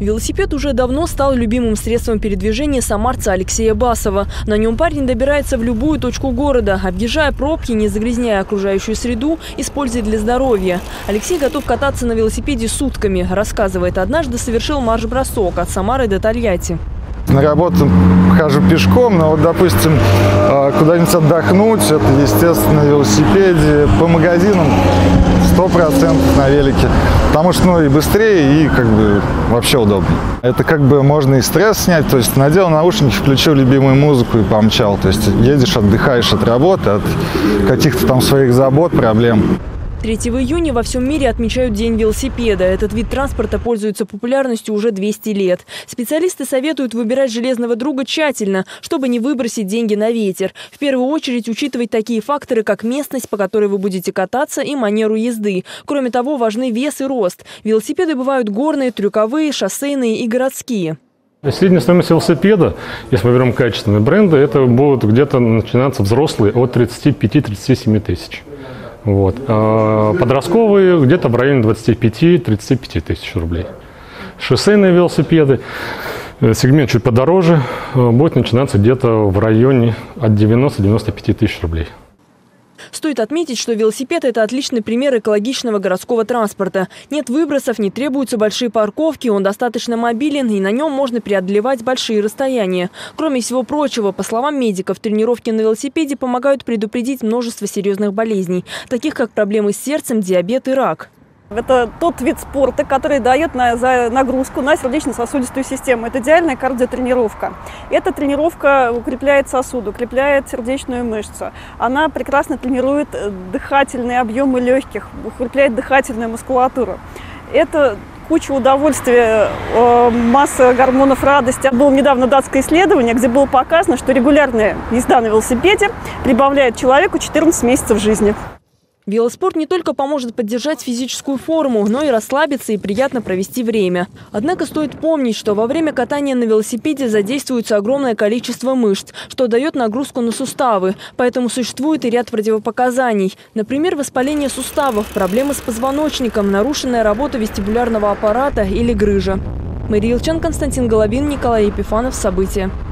Велосипед уже давно стал любимым средством передвижения самарца Алексея Басова. На нем парень добирается в любую точку города, объезжая пробки, не загрязняя окружающую среду, используя для здоровья. Алексей готов кататься на велосипеде сутками. Рассказывает, однажды совершил марш-бросок от Самары до Тольятти. На работу хожу пешком, но вот, допустим, куда-нибудь отдохнуть, это, естественно, на велосипеде, по магазинам 100% на велике. Потому что, ну, и быстрее, и как бы вообще удобно. Это как бы можно и стресс снять, то есть надел наушники, включил любимую музыку и помчал. То есть едешь, отдыхаешь от работы, от каких-то там своих забот, проблем. 3 июня во всем мире отмечают День велосипеда. Этот вид транспорта пользуется популярностью уже 200 лет. Специалисты советуют выбирать железного друга тщательно, чтобы не выбросить деньги на ветер. В первую очередь учитывать такие факторы, как местность, по которой вы будете кататься, и манеру езды. Кроме того, важны вес и рост. Велосипеды бывают горные, трюковые, шоссейные и городские. Средняя стоимость велосипеда, если мы берем качественные бренды, это будут где-то начинаться взрослые от 35-37 тысяч. Вот. Подростковые где-то в районе 25-35 тысяч рублей. Шоссейные велосипеды, сегмент чуть подороже, будет начинаться где-то в районе от 90-95 тысяч рублей. Стоит отметить, что велосипед – это отличный пример экологичного городского транспорта. Нет выбросов, не требуются большие парковки, он достаточно мобилен и на нем можно преодолевать большие расстояния. Кроме всего прочего, по словам медиков, тренировки на велосипеде помогают предупредить множество серьезных болезней, таких как проблемы с сердцем, диабет и рак. Это тот вид спорта, который дает нагрузку на сердечно-сосудистую систему. Это идеальная кардиотренировка. Эта тренировка укрепляет сосуды, укрепляет сердечную мышцу. Она прекрасно тренирует дыхательные объемы легких, укрепляет дыхательную мускулатуру. Это куча удовольствия, масса гормонов радости. Было недавно датское исследование, где было показано, что регулярная езда на велосипеде прибавляет человеку 14 месяцев жизни. Велоспорт не только поможет поддержать физическую форму, но и расслабиться и приятно провести время. Однако стоит помнить, что во время катания на велосипеде задействуется огромное количество мышц, что дает нагрузку на суставы. Поэтому существует и ряд противопоказаний. Например, воспаление суставов, проблемы с позвоночником, нарушенная работа вестибулярного аппарата или грыжа. Мария Ильчан, Константин Головин, Николай Епифанов. События.